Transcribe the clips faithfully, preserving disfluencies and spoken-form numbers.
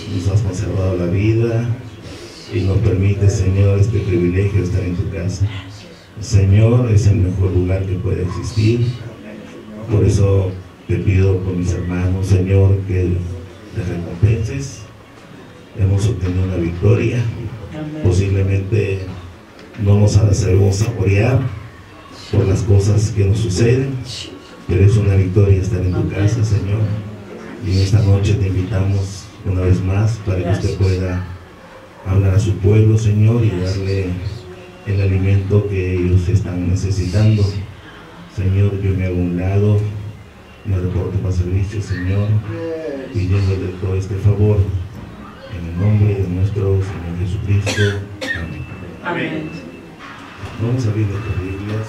nos has conservado la vida y nos permite, Señor, este privilegio de estar en tu casa. Señor, es el mejor lugar que puede existir. Por eso te pido por mis hermanos, Señor, que les recompenses. Hemos obtenido una victoria. Posiblemente no nos sabemos saborear por las cosas que nos suceden, pero es una victoria estar en tu casa, Señor. Y en esta noche te invitamos una vez más para que usted pueda hablar a su pueblo, Señor, y darle el alimento que ellos están necesitando. Señor, yo me hago a un lado, me reporto para servicio, Señor, pidiéndole todo este favor en el nombre de nuestro Señor Jesucristo. Amén. Amén. Vamos a abrir nuestras Biblias.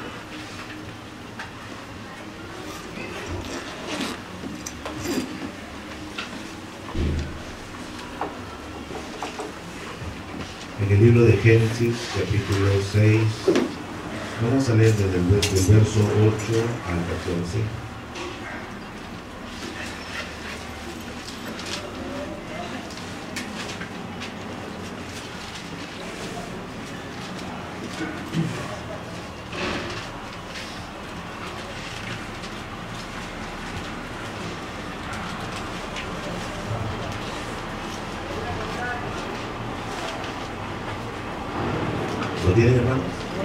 En el libro de Génesis, capítulo seis, vamos a leer desde el verso ocho al catorce. ¿Lo tienen, hermanos?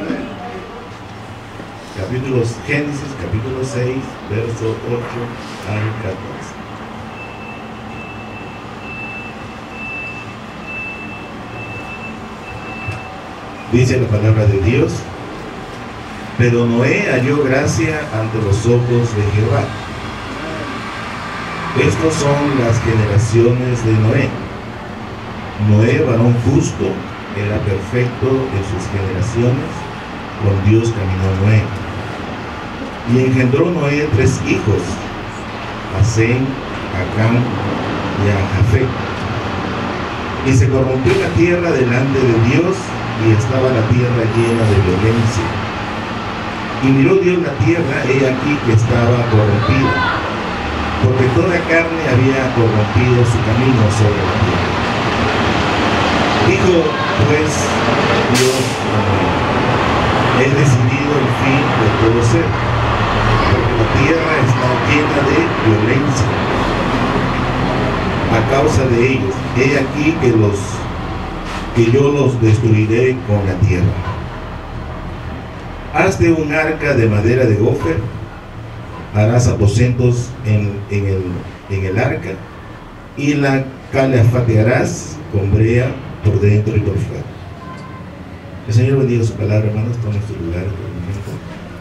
Capítulos Génesis, capítulo seis, verso ocho al catorce. Dice la palabra de Dios: pero Noé halló gracia ante los ojos de Jehová. Estos son las generaciones de Noé. Noé, varón justo, era perfecto en sus generaciones, con Dios caminó Noé. Y engendró Noé tres hijos, a Sem, a Cam y a Jafet. Y se corrompió la tierra delante de Dios, y estaba la tierra llena de violencia. Y miró Dios la tierra, he aquí que estaba corrompida, porque toda carne había corrompido su camino sobre la tierra. Dijo pues Dios a Noé: he decidido el fin de todo ser, porque la tierra está llena de violencia a causa de ellos. He aquí que los que yo los destruiré con la tierra. Hazte un arca de madera de gofer, harás aposentos en, en, el, en el arca, y la calafatearás con brea por dentro y por fuera. El Señor bendiga su palabra, hermanos. Toma su lugar por un momento.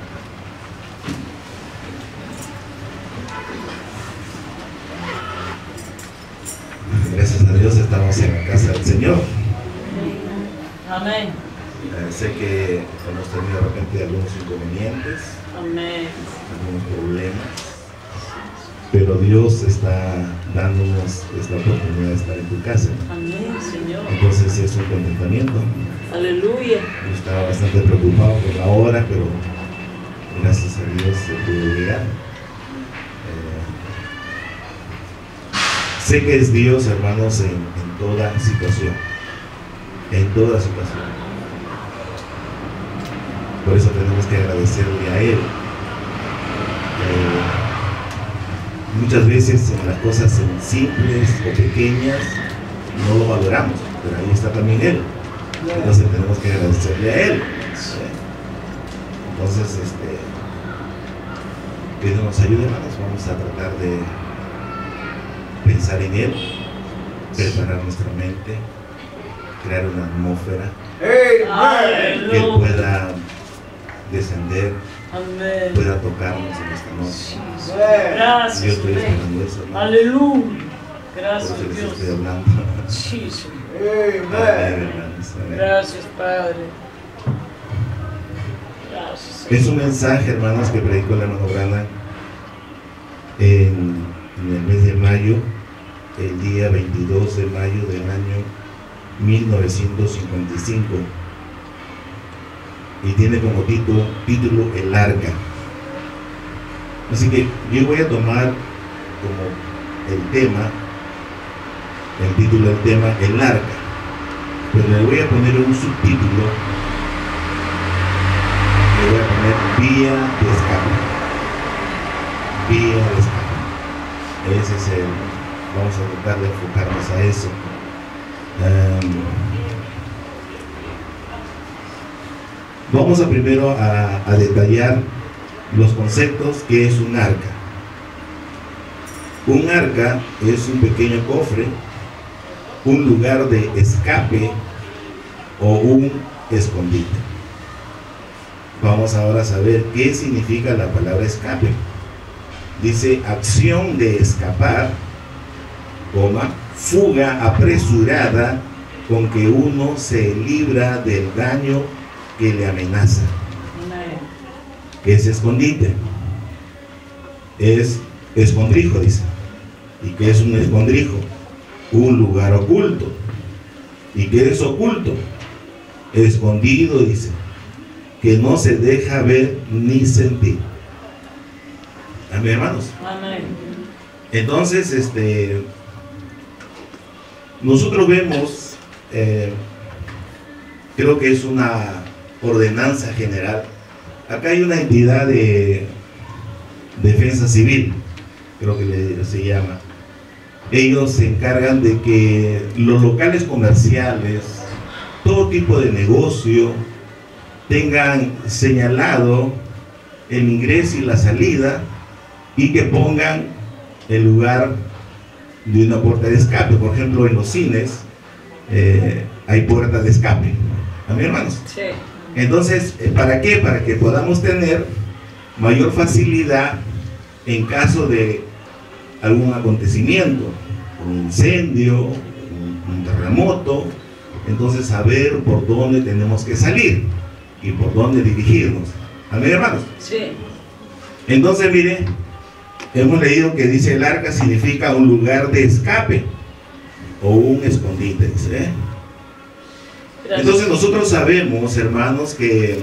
Gracias a Dios estamos en la casa del Señor. Amén. Eh, sé que hemos tenido de repente algunos inconvenientes, Amén. algunos problemas, pero Dios está dándonos esta oportunidad de estar en tu casa. Amén, Señor. Entonces es un contentamiento. Aleluya. Yo estaba bastante preocupado por la hora, pero gracias a Dios se pudo llegar. Eh, sé que es Dios, hermanos, en, en toda situación. En toda situación. Por eso tenemos que agradecerle a Él. Eh, muchas veces en las cosas simples o pequeñas no lo valoramos, pero ahí está también Él. Entonces tenemos que agradecerle a Él. Entonces, este, que Dios nos ayude, hermanos. Vamos a tratar de pensar en Él, preparar nuestra mente, crear una atmósfera Aleluya. que Él pueda descender, Amén. pueda tocarnos en esta noche. Gracias. Yo estoy Amén. esperando eso, hermano. Aleluya. Por Gracias, eso les Dios. estoy hablando. Sí, Señor. Amén, hermanos. Amén. Gracias, Padre. Gracias, Señor. Es un mensaje, hermanos, que predicó el hermano Branham en, en el mes de mayo, el día veintidós de mayo del año mil novecientos cincuenta y cinco, y tiene como título, título El Arca. Así que yo voy a tomar como el tema el título del tema, el arca, pero le voy a poner un subtítulo, le voy a poner vía de escape, vía de escape. Ese es el, vamos a tratar de enfocarnos a eso. Um, vamos a primero a, a detallar los conceptos que es un arca. Un arca es un pequeño cofre, un lugar de escape o un escondite. Vamos ahora a saber qué significa la palabra escape. Dice acción de escapar, coma, fuga apresurada con que uno se libra del daño que le amenaza. Es escondite, es escondrijo, dice. ¿Y qué es un escondrijo? Un lugar oculto. ¿Y qué es oculto? Escondido, dice, que no se deja ver ni sentir. Amén, hermanos. Amén. Entonces, este, nosotros vemos, eh, creo que es una ordenanza general. Acá hay una entidad de defensa civil, creo que le, se llama. Ellos se encargan de que los locales comerciales, todo tipo de negocio, tengan señalado el ingreso y la salida y que pongan el lugar de una puerta de escape. Por ejemplo, en los cines eh, hay puertas de escape. ¿Amén, hermanos? Sí. Entonces, ¿para qué? Para que podamos tener mayor facilidad en caso de algún acontecimiento, un incendio, un, un terremoto, entonces saber por dónde tenemos que salir y por dónde dirigirnos. ¿Amén, hermanos? Sí. Entonces, mire, hemos leído que dice el arca significa un lugar de escape o un escondite, dice, ¿eh? Entonces nosotros sabemos, hermanos, que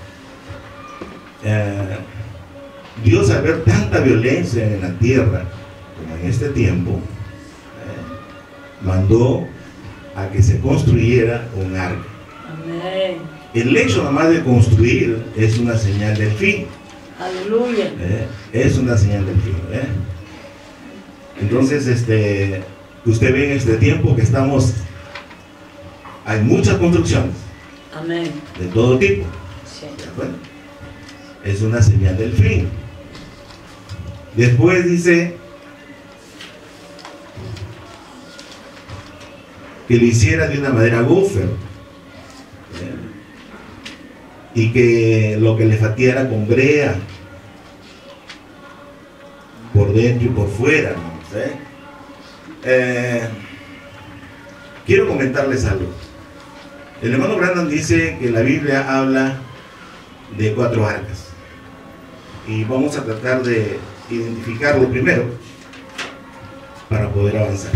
eh, Dios, al ver tanta violencia en la tierra como en este tiempo, eh, mandó a que se construyera un arca. Amén. El hecho nada más de construir es una señal del fin. Aleluya. Eh, es una señal del fin. Eh. Entonces, este, usted ve en este tiempo que estamos, hay muchas construcciones. Amén. De todo tipo. Sí. Bueno, es una señal del fin. Después dice que lo hiciera de una madera gofer, ¿eh? Y que lo que le fatiara con brea por dentro y por fuera, ¿no? ¿Eh? Eh, quiero comentarles algo. El hermano Brandon dice que la Biblia habla de cuatro arcas y vamos a tratar de identificarlo primero para poder avanzar.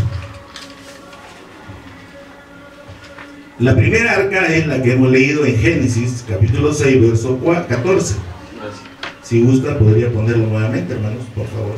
La primera arca es la que hemos leído en Génesis capítulo seis verso catorce. Si gusta podría ponerlo nuevamente, hermanos, por favor.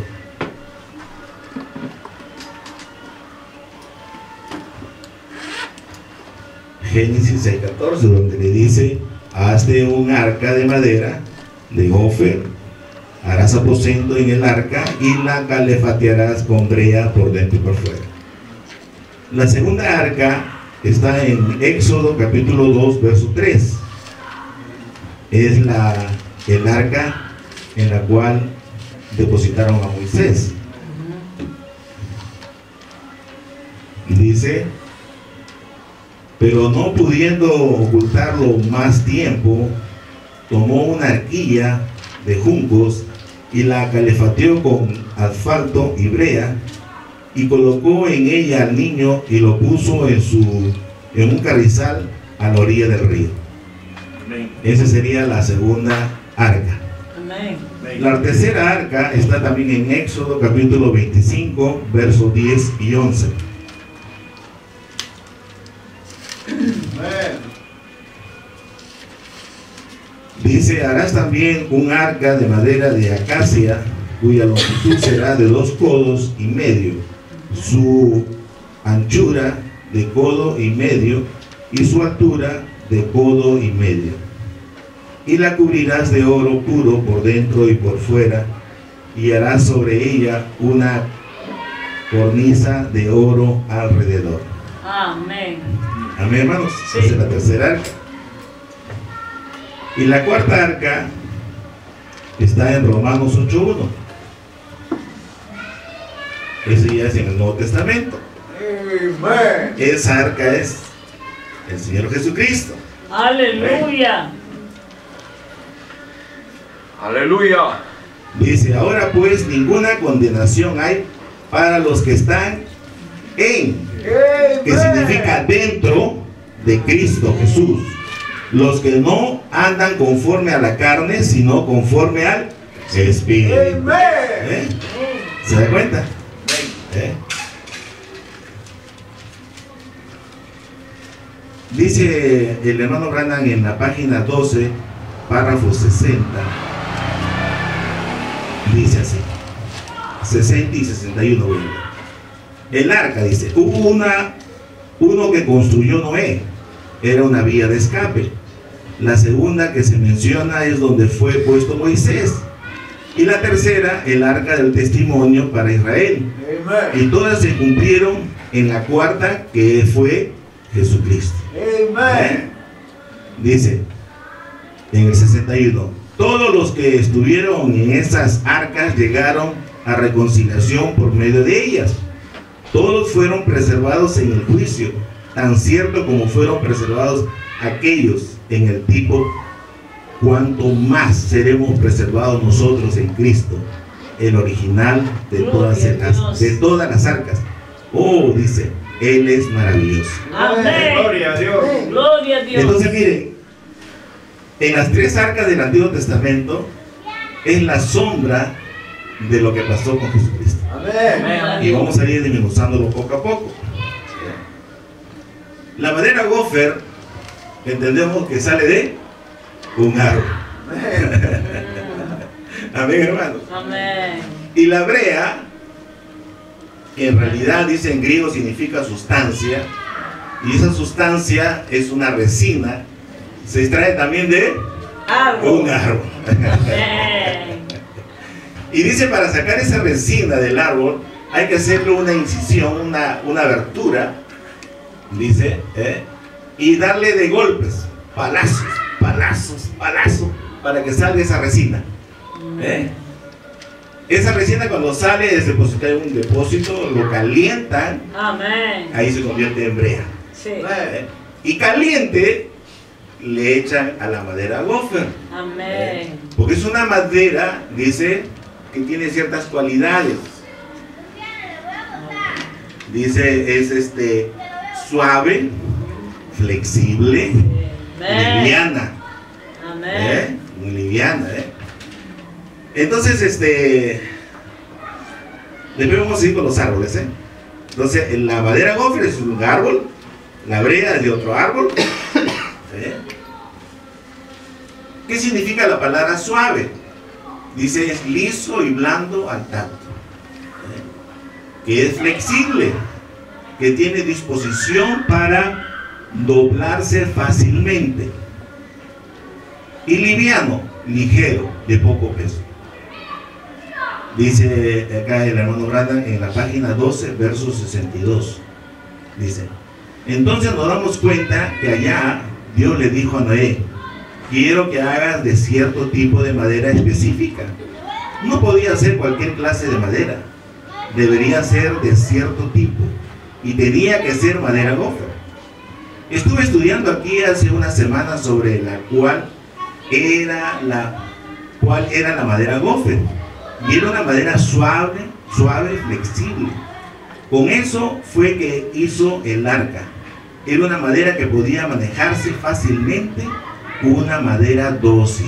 Génesis seis catorce, donde le dice: hazte un arca de madera de gofer, harás aposento en el arca y la calefatearás con brea por dentro y por fuera. La segunda arca está en Éxodo capítulo dos verso tres. Es la, el arca en la cual depositaron a Moisés. Dice: pero no pudiendo ocultarlo más tiempo, tomó una arquilla de juncos y la calefateó con asfalto y brea, y colocó en ella al niño y lo puso en, su, en un carrizal a la orilla del río. Amén. Esa sería la segunda arca. Amén. La tercera arca está también en Éxodo capítulo veinticinco, versos diez y once. Dice: harás también un arca de madera de acacia, cuya longitud será de dos codos y medio. Su anchura de codo y medio, y su altura de codo y medio. Y la cubrirás de oro puro por dentro y por fuera, y harás sobre ella una cornisa de oro alrededor. Amén. Amén, hermanos. Sí. Esa es la tercera arca. Y la cuarta arca está en Romanos ocho uno. Eso ya es en el Nuevo Testamento. Amen. Esa arca es el Señor Jesucristo. Aleluya. Aleluya. Dice, ahora pues ninguna condenación hay para los que están en, que significa dentro de Cristo Jesús, los que no andan conforme a la carne, sino conforme al Espíritu. ¿Eh? ¿Se da cuenta? ¿Eh? Dice el hermano Branham en la página doce, párrafo sesenta, dice así, sesenta y sesenta y uno, voy a leer. El arca, dice, hubo una, uno que construyó Noé, era una vía de escape. La segunda que se menciona es donde fue puesto Moisés. Y la tercera, el arca del testimonio para Israel. Amen. Y todas se cumplieron en la cuarta, que fue Jesucristo. Amen. Dice en el sesenta y uno, todos los que estuvieron en esas arcas llegaron a reconciliación por medio de ellas. Todos fueron preservados en el juicio, tan cierto como fueron preservados aquellos en el tipo, cuanto más seremos preservados nosotros en Cristo, el original de todas las, de todas las arcas. Oh, dice, Él es maravilloso. Amén. Gloria a Dios. Gloria a Dios. Entonces, mire, en las tres arcas del Antiguo Testamento es la sombra de lo que pasó con Jesucristo. Amén. Y vamos a ir desmenuzándolo poco a poco. La madera gofer, entendemos que sale de un árbol. Amén, hermanos. Amén. Y la brea, que en realidad dice en griego significa sustancia, y esa sustancia es una resina, se extrae también de Árbol. un árbol. Amén. Y dice, para sacar esa resina del árbol hay que hacerle una incisión, una, una abertura, dice, ¿eh? y darle de golpes, palazos, palazos, palazos, para que salga esa resina. ¿eh? Esa resina, cuando sale es depositada en un depósito, lo calientan, Amén. ahí se convierte en brea. Sí. ¿eh? Y caliente le echan a la madera gofer. Amén. Porque es una madera, dice, que tiene ciertas cualidades. Dice, es este suave, flexible, Amén. liviana. Amén. ¿eh? Muy liviana, ¿eh? Entonces, este, después vamos a ir con los árboles, ¿eh? Entonces, la madera gofer es un árbol, la brea es de otro árbol. ¿eh? ¿Qué significa la palabra suave? Dice, es liso y blando al tacto, ¿eh? que es flexible, que tiene disposición para doblarse fácilmente, y liviano, ligero, de poco peso. Dice acá el hermano Branham en la página doce, verso sesenta y dos, dice, entonces nos damos cuenta que allá Dios le dijo a Noé, quiero que hagas de cierto tipo de madera específica. No podía ser cualquier clase de madera, debería ser de cierto tipo, y tenía que ser madera gofer. Estuve estudiando aquí hace unas semanas sobre la cual era la, cuál era la madera gofer, y era una madera suave, suave, flexible. Con eso fue que hizo el arca. Era una madera que podía manejarse fácilmente, una madera dócil.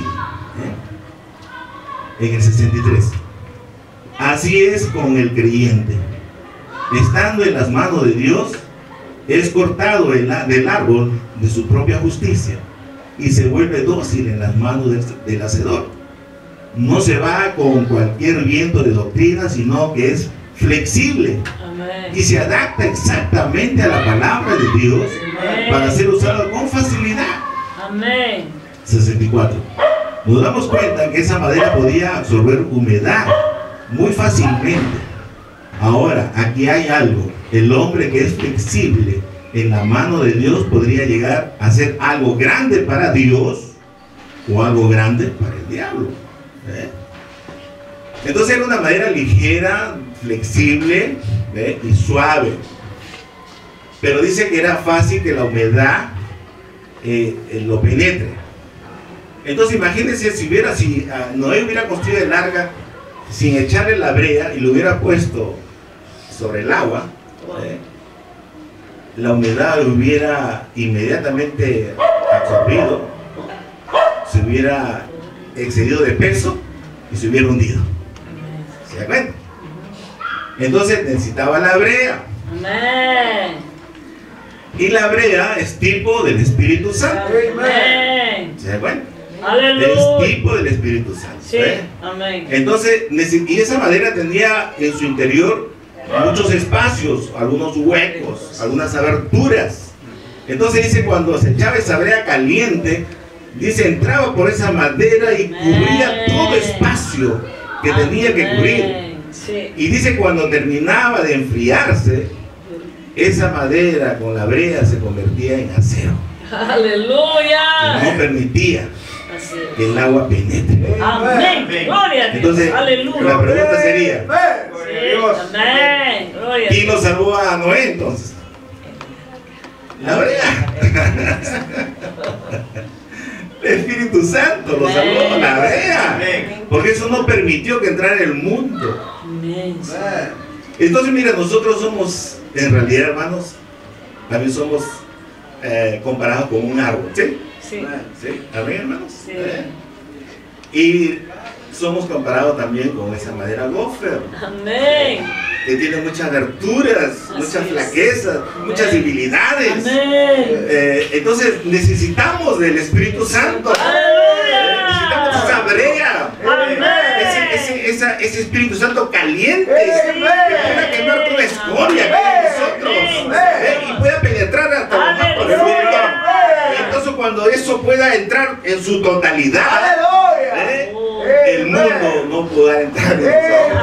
¿eh? En el sesenta y tres. Así es con el creyente. Estando en las manos de Dios, es cortado el, del árbol de su propia justicia y se vuelve dócil en las manos del, del hacedor. No se va con cualquier viento de doctrina, sino que es flexible. Amén. Amén. y se adapta exactamente a la palabra de Dios Amén. para ser usado con facilidad. Amén. sesenta y cuatro. Nos damos cuenta que esa madera podía absorber humedad muy fácilmente. Ahora, aquí hay algo. El hombre que es flexible en la mano de Dios podría llegar a ser algo grande para Dios o algo grande para el diablo. ¿eh? Entonces era una madera ligera, flexible, ¿eh? y suave. Pero dice que era fácil que la humedad eh, eh, lo penetre. Entonces imagínense si hubiera, si uh, Noé hubiera construido el arca sin echarle la brea y lo hubiera puesto sobre el agua, ¿eh? la humedad lo hubiera inmediatamente absorbido, se hubiera excedido de peso y se hubiera hundido. ¿Se da cuenta? Entonces necesitaba la brea. Amén. Y la brea es tipo del Espíritu Santo. Amén. ¿Se da cuenta? Aleluya. Es tipo del Espíritu Santo. Sí. ¿eh? Amén. Entonces, y esa madera tenía en su interior muchos espacios, algunos huecos, algunas aberturas. Entonces dice, cuando se echaba esa brea caliente, dice, entraba por esa madera y cubría todo espacio que tenía que cubrir. Sí. Y dice, cuando terminaba de enfriarse, esa madera con la brea se convertía en acero. Aleluya. Y no permitía Así es. que el agua penetre. Amén. Gloria a Dios. Entonces, Aleluya. la pregunta sería, Sí. Amén. Gloria a ¿quién Dios. lo salvó a Noé entonces? La brea. El Espíritu Santo lo salvó, la brea. Porque eso no permitió que entrara en el mundo. Amén. Entonces, mira, nosotros somos, en realidad, hermanos, también somos eh, comparados con un árbol, ¿sí? Sí. ¿Sí? ¿Amén, hermanos? Sí. ¿Eh? Y somos comparados también con esa madera gofer, Amén. que tiene muchas aberturas, Así muchas es. flaquezas, Amén. muchas debilidades. Amén. Eh, entonces necesitamos del Espíritu Santo. Aleluya. Necesitamos esa brea. Amén. Ese, ese, esa- ese Espíritu Santo caliente Amén. que pueda quemar toda la escoria que hay en nosotros, eh, y pueda penetrar hasta lo más profundo. Entonces cuando eso pueda entrar en su totalidad, eh, el mundo no podrá entrar en nosotros.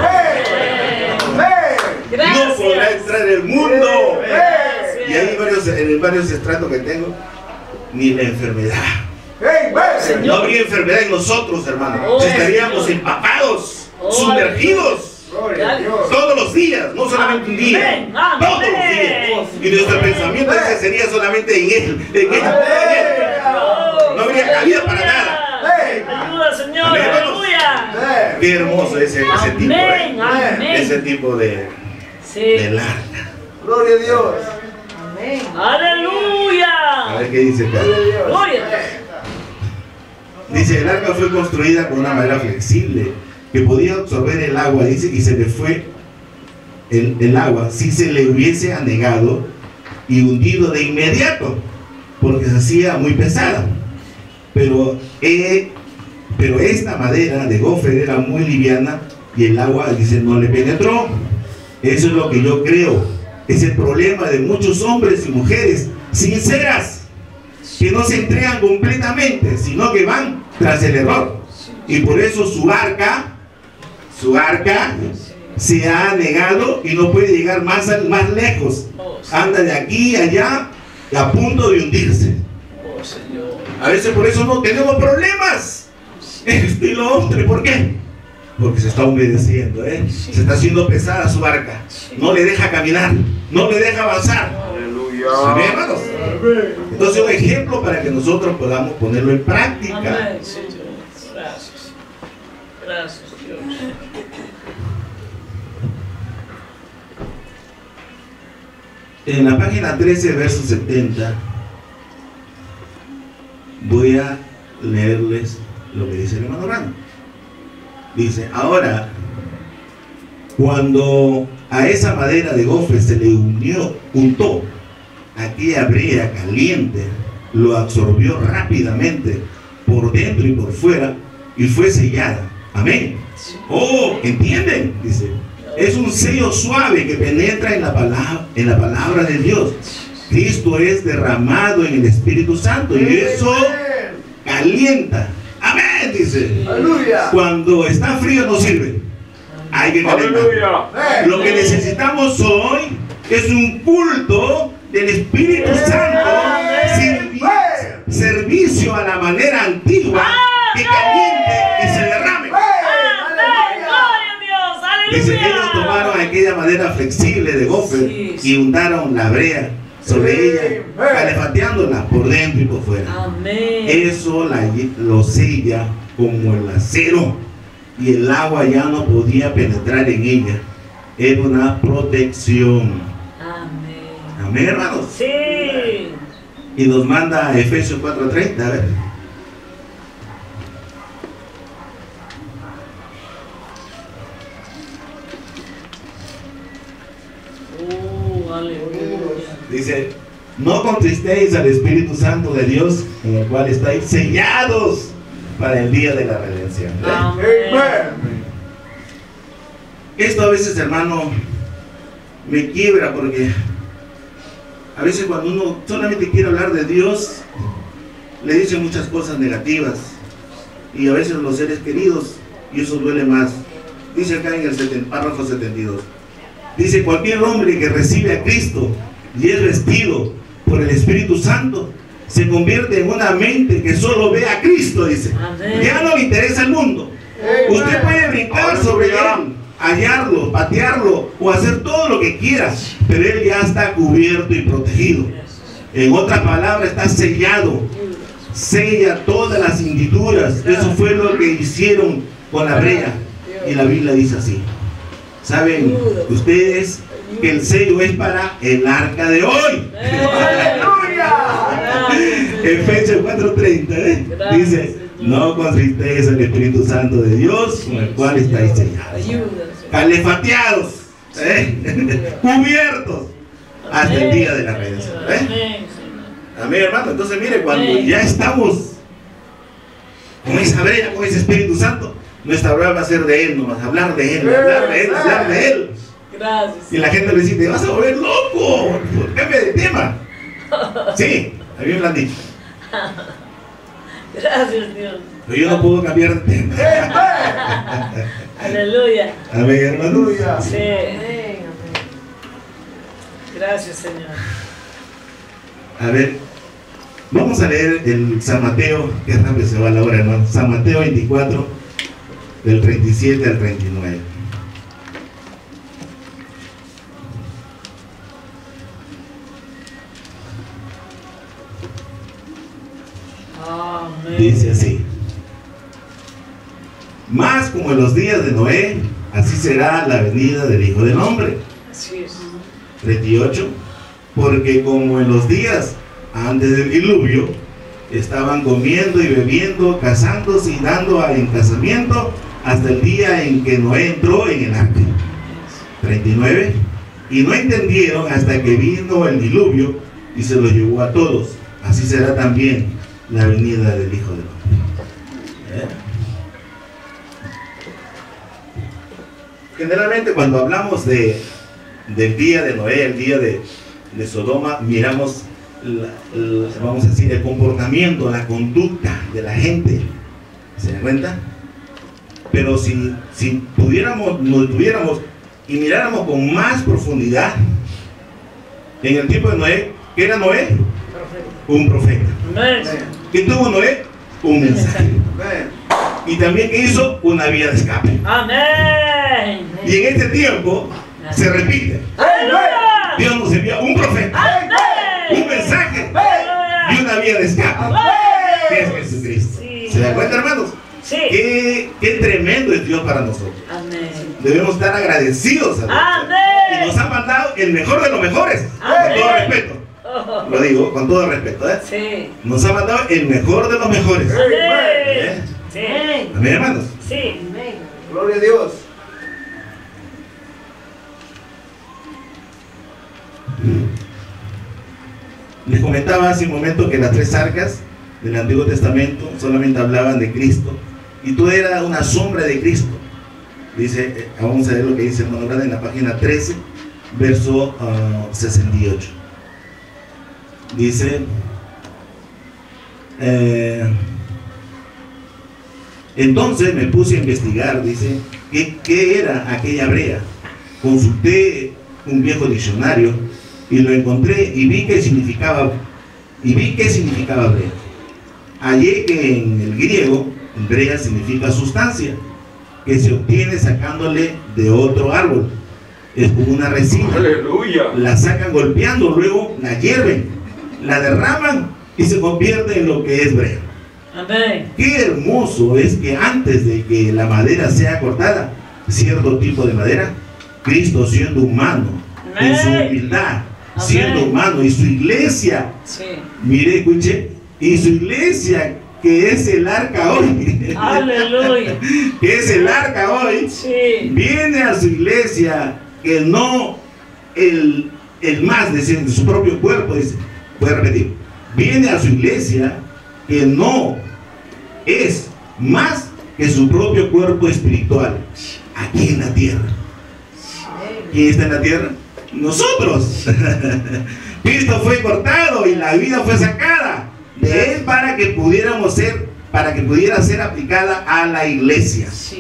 No podrá Gracias. entrar en el mundo. Y hay Gracias. varios, en varios estratos que tengo, ni la enfermedad. No habría enfermedad en nosotros, hermano. Oh, Estaríamos Señor. empapados, Oh, sumergidos todos los días, no solamente un día, Amén. todos los Amén. días. Y nuestro pensamiento ese sería solamente en Él, en Él. No habría cabida para nada. Ayuda, Señor. Amén, hermanos. Aleluya. Qué hermoso ese, ese tipo, Amén. ¿eh? Amén. Ese tipo de, Sí. de arca. Gloria a Dios. A Aleluya. ver qué dice acá. Gloria a Dios. Dice, el arca fue construida con una madera flexible que podía absorber el agua, dice, y se le fue el, el agua si se le hubiese anegado y hundido de inmediato, porque se hacía muy pesada. Pero, eh, pero esta madera de gofer era muy liviana y el agua, dice, no le penetró. Eso es lo que yo creo. Es el problema de muchos hombres y mujeres sinceras, que no se entregan completamente, sino que van tras el error. Y por eso su arca, su arca se ha negado y no puede llegar más, al- más lejos. Anda de aquí a allá a punto de hundirse. Oh, Señor. A veces por eso no tenemos problemas. Estilo hombre, ¿por qué? Porque se está humedeciendo, ¿eh? Se está haciendo pesada su barca. No le deja caminar, no le deja avanzar. Aleluya. ¿Amén, hermanos? Entonces un ejemplo para que nosotros podamos ponerlo en práctica. Amén, Señor. Gracias. Gracias, Dios. En la página trece, verso setenta, voy a leerles lo que dice el hermano Brando. Dice, ahora, cuando a esa madera de gofer se le unió, untó aquella brea caliente, lo absorbió rápidamente por dentro y por fuera y fue sellada. Amén. Oh, ¿entienden? Dice, Es un sello suave que penetra en la palabra, en la palabra de Dios. Cristo es derramado en el Espíritu Santo y eso calienta. Amén, dice. Aleluya. Cuando está frío no sirve. Hay que calentar. Lo que necesitamos hoy es un culto del Espíritu Santo, servi servicio a la manera antigua, que caliente y se derrame. Dice, ellos tomaron aquella madera flexible de gopher y untaron la brea sobre ella, calefateándola por dentro y por fuera. Eso la, lo sella como el acero y el agua ya no podía penetrar en ella. Era una protección. Amén. Amén, hermanos. Sí. Y nos manda a Efesios cuatro treinta, a ver. Uh, aleluya. Dice, no contristéis al Espíritu Santo de Dios, en el cual estáis sellados para el día de la redención. Amén. Esto a veces, hermano, me quiebra porque a veces cuando uno solamente quiere hablar de Dios, le dicen muchas cosas negativas y a veces los seres queridos, y eso duele más. Dice acá en el párrafo setenta y dos, dice, cualquier hombre que recibe a Cristo y es vestido por el Espíritu Santo se convierte en una mente que solo ve a Cristo, dice. Amén. Ya no le interesa el mundo. Amén. Usted puede brincar sobre él, hallarlo, patearlo o hacer todo lo que quiera, pero él ya está cubierto y protegido. En otras palabras, está sellado. Sella todas las hendiduras. Eso fue lo que hicieron con la brea. Y la Biblia dice así. ¿Saben ustedes que el sello es para el arca de hoy? Efesios cuatro treinta, ¿eh? Dice, no contristéis al Espíritu Santo de Dios, con el cual estáis sellados, calefateados, ¿eh? Cubiertos hasta el día de la redención, ¿eh? Amén, hermano. Entonces mire, cuando ya estamos con esa brea, con ese Espíritu Santo, nuestra obra va a ser de Él, nomás hablar de Él, hablar de Él, hablar de Él. Gracias. Y la gente le dice, te vas a volver loco, cambia de tema. Sí, a mí me lo han dicho. Gracias, Dios. Pero yo no puedo cambiar de tema. Aleluya. Amén, hermano. Sí. Gracias, Señor. A ver, vamos a leer el San Mateo, que rápido se va la hora, hermano. San Mateo veinticuatro, del treinta y siete al treinta y nueve. Amén. Dice así: más como en los días de Noé, así será la venida del Hijo del Hombre. Así es. treinta y ocho. Porque como en los días antes del diluvio, estaban comiendo y bebiendo, casándose y dando en casamiento, hasta el día en que Noé entró en el arca. treinta y nueve. Y no entendieron hasta que vino el diluvio y se los llevó a todos. Así será también la venida del Hijo del Hombre. ¿Eh? Generalmente cuando hablamos de, del día de Noé, el día de, de Sodoma, miramos, la, la, vamos a decir, el comportamiento, la conducta de la gente. ¿Se dan cuenta? Pero si, si pudiéramos, nos tuviéramos y miráramos con más profundidad, en el tiempo de Noé, ¿qué era Noé? Un profeta. ¿Qué tuvo Noé? Un mensaje. Y también que hizo una vía de escape. Amén. Y en este tiempo se repite. Dios nos envía un profeta, Amén. un mensaje y una vía de escape, que es Jesucristo. Sí. ¿Se dan cuenta, hermanos? Sí. Qué, qué tremendo es Dios para nosotros. Amén. Debemos estar agradecidos a Dios. Amén. Y nos ha mandado el mejor de los mejores. Amén. Con todo respeto. Lo digo con todo respeto, ¿eh? Sí. Nos ha mandado el mejor de los mejores. Amén. ¿Eh? Sí. Amén, hermanos. Sí. Gloria a Dios. Les comentaba hace un momento que las tres arcas del Antiguo Testamento solamente hablaban de Cristo y todo era una sombra de Cristo. Dice, eh, vamos a ver lo que dice hermano Brad en la página trece, verso uh, sesenta y ocho. Dice, eh, entonces me puse a investigar, dice, ¿qué, qué era aquella brea? Consulté un viejo diccionario y lo encontré y vi que significaba, y vi que significaba brea. Hallé que en el griego, brea significa sustancia, que se obtiene sacándole de otro árbol. Es como una resina. Aleluya. La sacan golpeando, luego la hierven, la derraman y se convierte en lo que es brea. Amén. Qué hermoso es que antes de que la madera sea cortada, cierto tipo de madera, Cristo siendo humano, Amén. en su humildad, Amén. siendo humano, y su iglesia, Sí. mire, escuche, y su iglesia, que es el arca hoy, Aleluya. que es el arca hoy, Sí. viene a su iglesia, que no el, el más de su propio cuerpo, dice, voy a repetir, viene a su iglesia, que no es más que su propio cuerpo espiritual, aquí en la tierra. ¿Quién está en la tierra? Nosotros. Cristo fue cortado y la vida fue sacada de él para que pudiéramos ser, para que pudiera ser aplicada a la iglesia. Sí.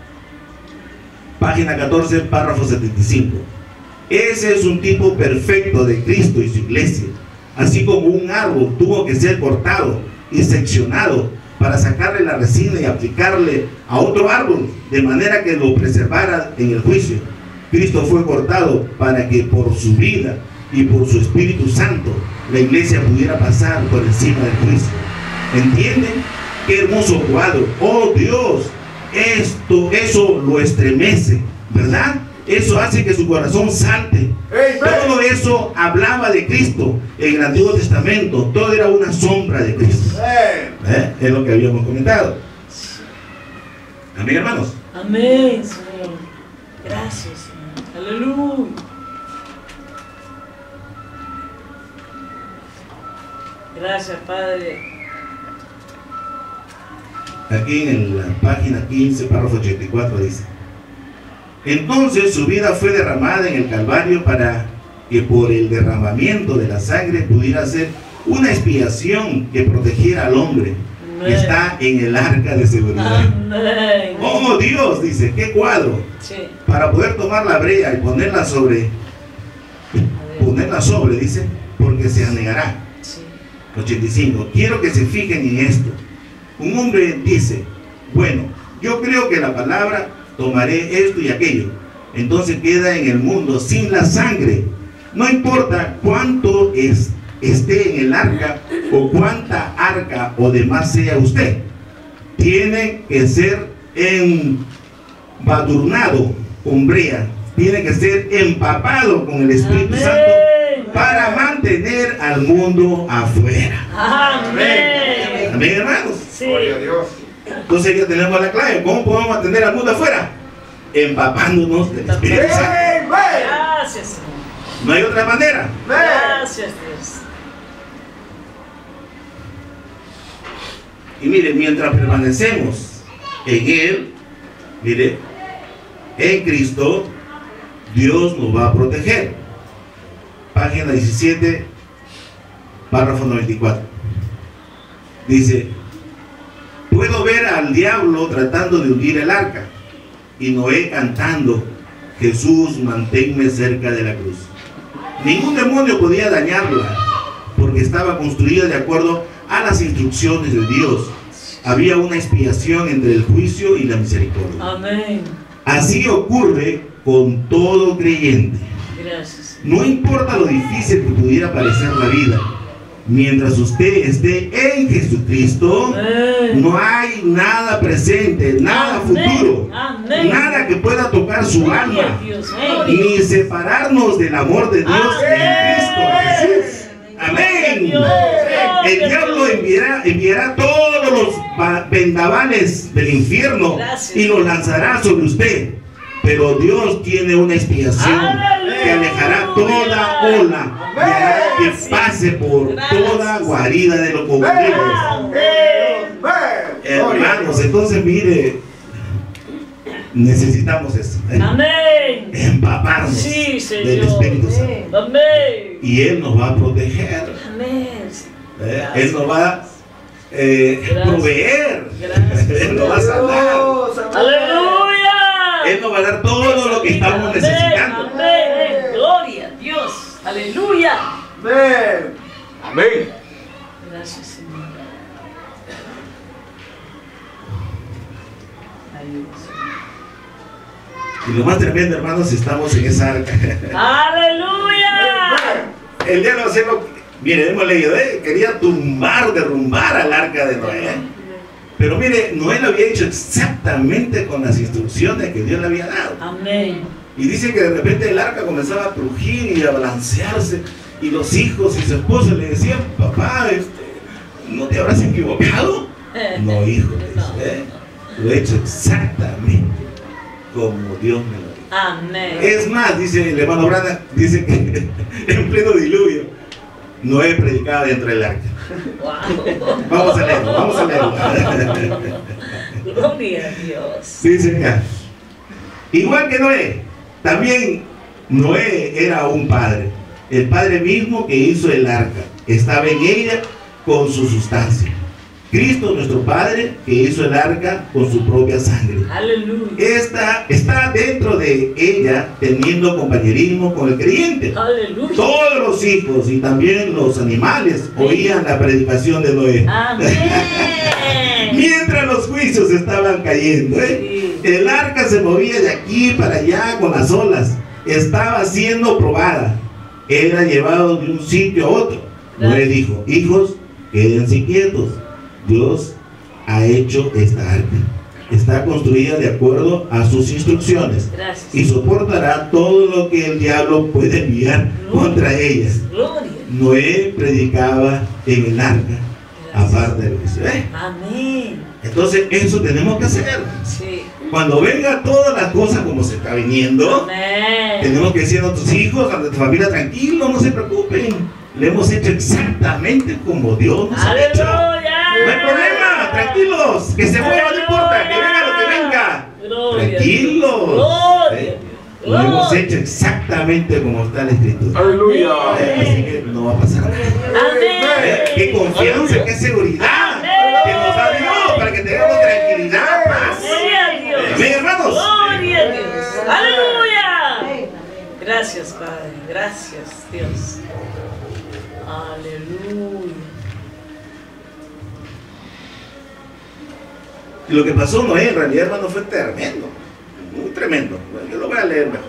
Página catorce, párrafo setenta y cinco. Ese es un tipo perfecto de Cristo y su iglesia. Así como un árbol tuvo que ser cortado y seccionado para sacarle la resina y aplicarle a otro árbol, de manera que lo preservara en el juicio. Cristo fue cortado para que por su vida y por su Espíritu Santo la iglesia pudiera pasar por encima del juicio. ¿Entienden? Qué hermoso cuadro. Oh Dios, esto, eso lo estremece, ¿verdad? Eso hace que su corazón salte. Amen. Todo eso hablaba de Cristo en el Antiguo Testamento. Todo era una sombra de Cristo. Amen. ¿Eh? Es lo que habíamos comentado. Amén, hermanos. Amén, Señor. Gracias, Señor. Aleluya. Gracias, Padre. Aquí en la página quince, párrafo ochenta y cuatro dice: entonces su vida fue derramada en el Calvario para que por el derramamiento de la sangre pudiera ser una expiación que protegiera al hombre que Amén. está en el arca de seguridad. Amén. Oh Dios, dice, qué cuadro, Sí. para poder tomar la brea y ponerla sobre, ponerla sobre, dice, porque se anegará. Sí. ochenta y cinco. Quiero que se fijen en esto. Un hombre dice, bueno, yo creo que la palabra, tomaré esto y aquello, entonces queda en el mundo sin la sangre. No importa cuánto es, esté en el arca o cuánta arca o demás sea usted, tiene que ser embadurnado con brea, tiene que ser empapado con el Espíritu Amén. Santo para mantener al mundo afuera. Amén. Amén, hermanos. Sí. Gloria a Dios. Entonces ya tenemos la clave. ¿Cómo podemos mantener al mundo afuera? Empapándonos del Espíritu Santo. Amen. Gracias, Señor. No hay otra manera. Amen. Gracias, Dios. Y mire, mientras permanecemos en Él, mire, en Cristo, Dios nos va a proteger. Página diecisiete, párrafo noventa y cuatro. Dice: puedo ver al diablo tratando de hundir el arca y Noé cantando: Jesús, manténme cerca de la cruz. Ningún demonio podía dañarla porque estaba construida de acuerdo a las instrucciones de Dios. Había una expiación entre el juicio y la misericordia. Amén. Así ocurre con todo creyente. Gracias. No importa lo difícil que pudiera parecer la vida, mientras usted esté en Jesucristo, Amén. no hay nada presente, nada Amén. futuro, Amén. nada que pueda tocar su Gloria alma, a Dios. Amén. ni separarnos del amor de Dios Amén. en Cristo Jesús. Amén. Dios. El diablo enviará, enviará todos los va- vendavales del infierno Gracias. y los lanzará sobre usted. Pero Dios tiene una expiación Aleluya. que alejará toda ola y hará que pase por Gracias. toda guarida de los cocodrilos. Amén. Amen. Hermanos, entonces mire, necesitamos eso, ¿eh? Amén. Empaparnos Sí, Señor. del Espíritu Santo. Amén. Y Él nos va a proteger, Amén. ¿eh? Él nos va a eh, proveer, Gracias. Él nos va a sanar, Dios, amén. Aleluya. Él nos va a dar todo lo que estamos Amén, necesitando. Amén. Gloria a Dios. Aleluya. Amén. Amén. Gracias, Señor. Ayúdanos. Y lo más tremendo, hermanos, estamos en esa arca. Aleluya. El diablo hacía lo que, miren, hemos leído, ¿eh? Quería tumbar, derrumbar al arca de Noé. Pero mire, Noé lo había hecho exactamente con las instrucciones que Dios le había dado. Amén. Y dice que de repente el arca comenzaba a crujir y a balancearse. Y los hijos y su esposa le decían, papá, este, ¿no te habrás equivocado? No, hijo, No. ¿eh? Lo he hecho exactamente como Dios me lo dijo. Amén. Es más, dice el hermano Brana, dice que en pleno diluvio Noé predicaba dentro del arca. Wow. Vamos a leerlo, vamos a leerlo. Gloria a Dios. Dice acá, igual que Noé, también Noé era un padre, el padre mismo que hizo el arca, estaba en ella con su sustancia. Cristo, nuestro Padre, que hizo el arca con su propia sangre. Aleluya. Esta está dentro de ella teniendo compañerismo con el creyente. Aleluya. Todos los hijos y también los animales oían la predicación de Noé. Amén. Mientras los juicios estaban cayendo, ¿eh? Sí. El arca se movía de aquí para allá con las olas. Estaba siendo probada. Era llevado de un sitio a otro. Noé dijo, hijos, quédense quietos. Dios ha hecho esta arca. Está construida de acuerdo a sus instrucciones. Gracias. Y soportará todo lo que el diablo puede enviar contra ella. Gloria. Noé predicaba en el arca, Gracias. aparte de eso. ¿eh? Amén. Entonces eso tenemos que hacer. Sí. Cuando venga todas las cosas como se está viniendo, Amén. tenemos que decir a nuestros hijos, a nuestra familia, tranquilos, no se preocupen. Le hemos hecho exactamente como Dios nos ha hecho. Aleluya. No hay problema, tranquilos, que se mueva, no importa, que venga lo que venga. Gloria. Tranquilos. Gloria. ¿eh? Lo hemos hecho exactamente como está la escritura. Aleluya. ¿eh? Así que no va a pasar nada. ¿eh? Qué confianza, qué seguridad que nos da Dios para que tengamos tranquilidad, paz. Gloria a Dios. Amén, hermanos. Gloria a Dios. Aleluya. Gracias, Padre. Gracias, Dios. Aleluya. Lo que pasó Noé en realidad, hermano, fue tremendo, muy tremendo. Bueno, yo lo voy a leer mejor.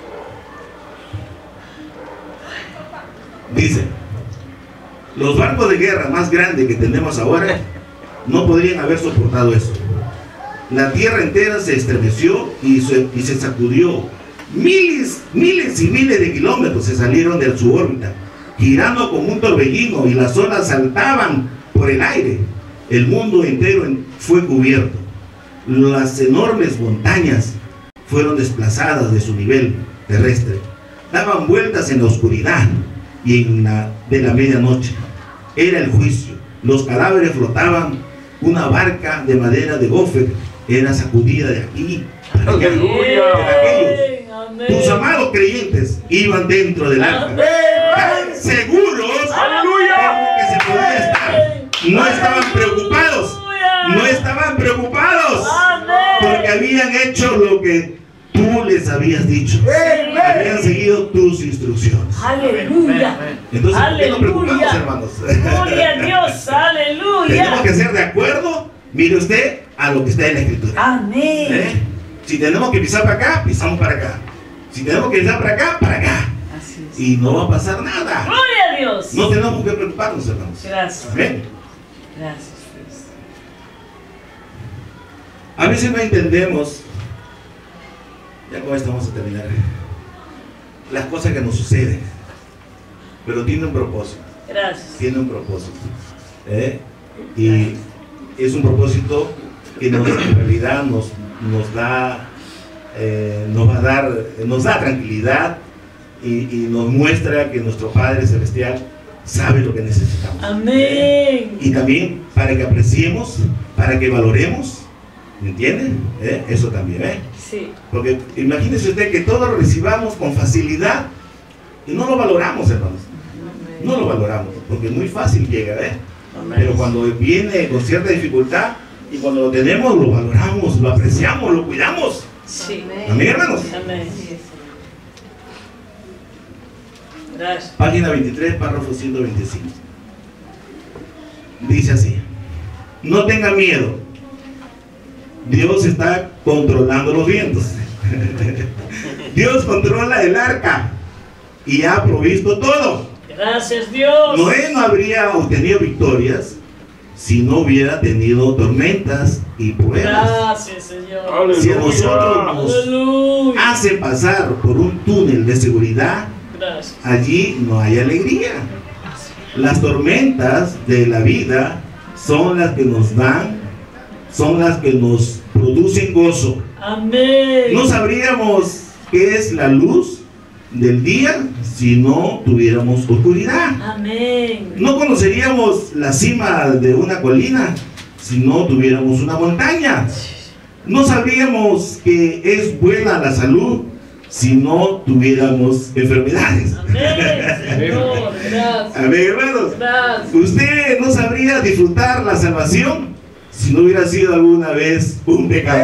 Dice, los barcos de guerra más grandes que tenemos ahora no podrían haber soportado eso. La tierra entera se estremeció y se, y se sacudió. Miles, miles y miles de kilómetros se salieron de su órbita, girando como un torbellino, y las olas saltaban por el aire. El mundo entero fue cubierto. Las enormes montañas fueron desplazadas de su nivel terrestre. Daban vueltas en la oscuridad y en la de la medianoche. Era el juicio. Los cadáveres flotaban. Una barca de madera de gofer era sacudida de aquí para allá. Amén. Tus amados creyentes iban dentro del arca, tan seguros como que se podía estar. No estaban preocupados, no estaban preocupados, porque habían hecho lo que tú les habías dicho. Habían seguido tus instrucciones. Aleluya. Entonces, ¿por qué nos preocupamos, Aleluya. hermanos? Gloria a Dios. Aleluya. Tenemos que ser de acuerdo, mire usted, a lo que está en la escritura. Amén. ¿Eh? Si tenemos que pisar para acá, pisamos para acá. Si tenemos que pisar para acá, para acá. Así es. Y no va a pasar nada. Gloria a Dios. No tenemos que preocuparnos, hermanos. Gracias. Amén. Gracias, Dios. A veces no entendemos, ya con esto vamos a terminar, las cosas que nos suceden, pero tiene un propósito, Gracias. tiene un propósito, ¿eh? Y es un propósito que nos, en realidad nos, nos da, eh, nos va a dar, nos da tranquilidad y, y nos muestra que nuestro Padre Celestial sabe lo que necesitamos. Amén. Y también para que apreciemos, para que valoremos ¿Me entiende? ¿Eh? Eso también, ¿eh? Sí. Porque imagínese usted que todo lo recibamos con facilidad y no lo valoramos, hermanos. No lo valoramos, porque es muy fácil llega, ¿eh? Pero cuando viene con cierta dificultad y cuando lo tenemos, lo valoramos, lo apreciamos, lo cuidamos. Sí. Amén, hermanos. Amén. Gracias. Página veintitrés, párrafo ciento veinticinco. Dice así: no tenga miedo, Dios está controlando los vientos. Dios controla el arca y ha provisto todo. Gracias, Dios. Noé no habría obtenido victorias si no hubiera tenido tormentas y pruebas. Gracias, Señor. Si a nosotros nos Aleluya. hacen pasar por un túnel de seguridad, Gracias. allí no hay alegría. Las tormentas de la vida son las que nos dan, son las que nos producen gozo. Amén. No sabríamos qué es la luz del día si no tuviéramos oscuridad. Amén. No conoceríamos la cima de una colina si no tuviéramos una montaña. No sabríamos que es buena la salud si no tuviéramos enfermedades. Amén, Señor. Gracias. Amén, hermanos. Gracias. Usted no sabría disfrutar la salvación si no hubiera sido alguna vez un pecador.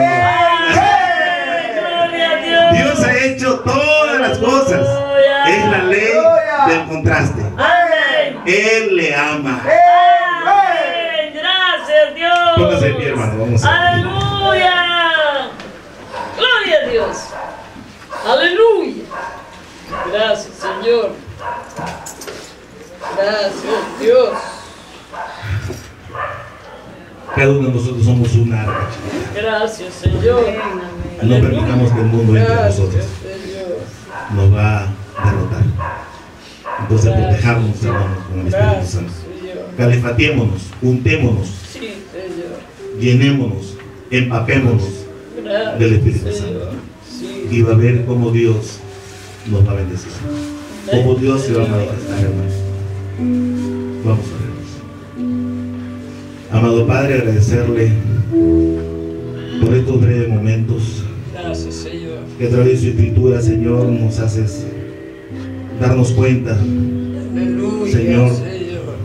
Gloria a Dios. Dios ha hecho todas las cosas. Es la ley del contraste. Amén. Él le ama. Amén. Gracias, Dios. Póngase de pie, hermano. Vamos a Aleluya. Gloria a Dios. Aleluya. Gracias, Señor. Gracias, Dios. Cada uno de nosotros somos una arca. Gracias, Señor. No permitamos que el mundo entre a Gracias, nosotros. Señor. Nos va a derrotar. Entonces Gracias, protejámonos, Señor. hermanos, con el Espíritu Gracias, Santo. Señor. Calefateémonos, untémonos, Sí, Señor. llenémonos, empapémonos Gracias, del Espíritu Señor. Santo. Sí. Y va a ver cómo Dios nos va a bendecir. Cómo Dios se va a manifestar, hermanos. Vamos a ver. Amado Padre, agradecerle por estos breves momentos Gracias, Señor. que a través de su escritura, Señor, nos haces darnos cuenta Aleluya, Señor. Señor.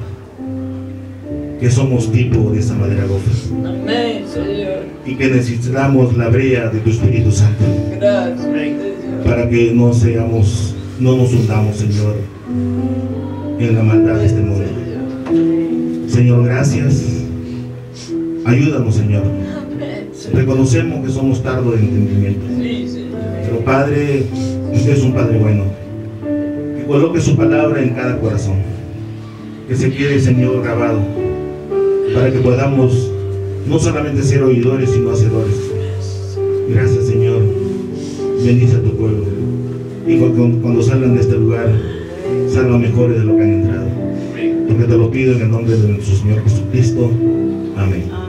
que somos tipo de esa madera gofa Amén, Señor. y que necesitamos la brea de tu Espíritu Santo Gracias, Señor. para que no seamos, no nos hundamos, Señor, en la maldad de este mundo. Señor, gracias. Ayúdanos, Señor. Amén, Señor. Reconocemos que somos tardos de entendimiento, Sí, Señor. pero Padre, usted es un Padre bueno, que coloque su palabra en cada corazón, que se quede, Señor, grabado, para que podamos no solamente ser oidores, sino hacedores. Gracias, Señor. Bendice a tu pueblo, y cuando, cuando salgan de este lugar, salgan mejores de lo que han entrado, porque te lo pido en el nombre de nuestro Señor Jesucristo. Amén.